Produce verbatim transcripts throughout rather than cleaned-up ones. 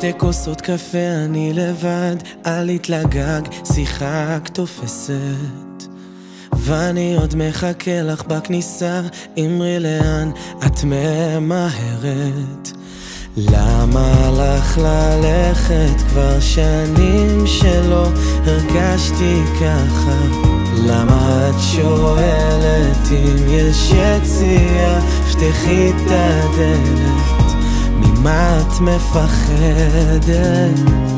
שתי כוסות קפה אני לבד, עלית לגג, שיחק תופסת, ואני עוד מחכה לך בכניסה. אמרי לאן את ממהרת? למה לך ללכת? כבר שנים שלא הרגשתי ככה. למה את שואלת אם יש יציאה? פתחי את הדלת, ממה את מפחדת?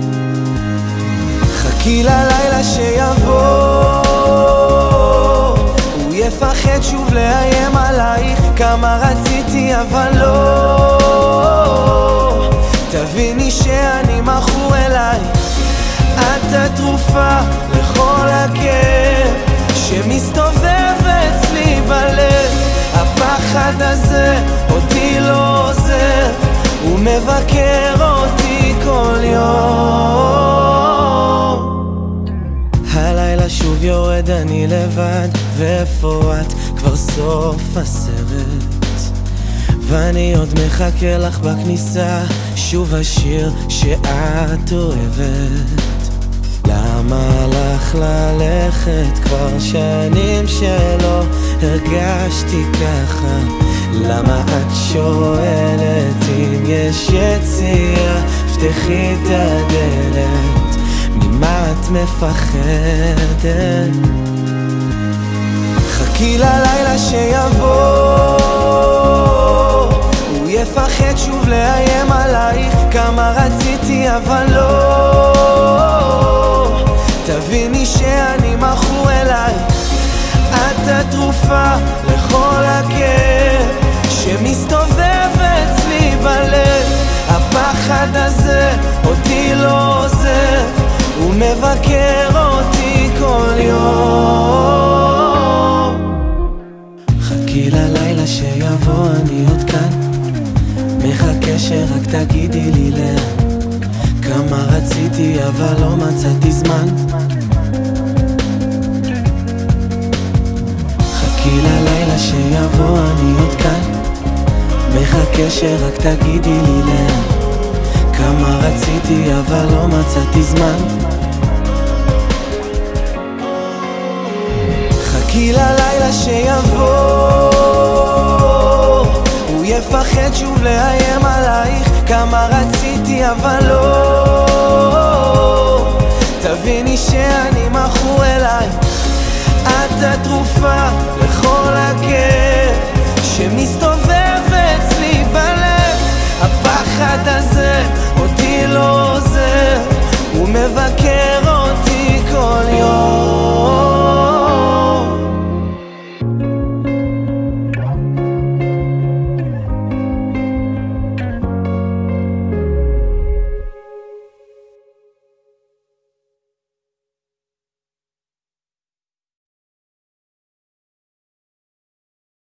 חכי ללילה שיבוא, הוא יפחד שוב לאיים עלייך. כמה רציתי אבל לא, תביני שאני מכור אלייך. את התרופה לכל הכאב שמסתובב אצלי בלב. הפחד הזה אותי לא עוזב, הוא מבקר אותי כל יום. הלילה שוב יורד אני לבד, ואיפה את? כבר סוף הסרט, ואני עוד מחכה לך בכניסה. שוב השיר שאת אוהבת. למה לך ללכת? כבר שנים שלא הרגשתי ככה. למה את שואלת אם יש יציאה? פתחי את הדלת, ממה את מפחדת? חכי ללילה שיבוא, הוא יפחד שוב לאיים עלייך. כמה רציתי אבל לא, תביני שאני מכור אלייך. את התרופה לכל הכאב שמסתובב אצלי בלב. הפחד הזה אותי לא עוזב, הוא מבקר אותי כל יום. חכי ללילה שיבוא, אני עוד כאן, מחכה שרק תגידי לי לאן. כמה רציתי אבל לא מצאתי זמן. חכי ללילה שיבוא, אני עוד כאן, מחכה שרק תגידי לי לאן. כמה רציתי אבל לא מצאתי זמן. חכי ללילה שיבוא, הוא יפחד שוב לאיים עלייך. כמה רציתי אבל לא, תביני שאני מכור אלייך. את התרופה לכל הכאב שמסתובב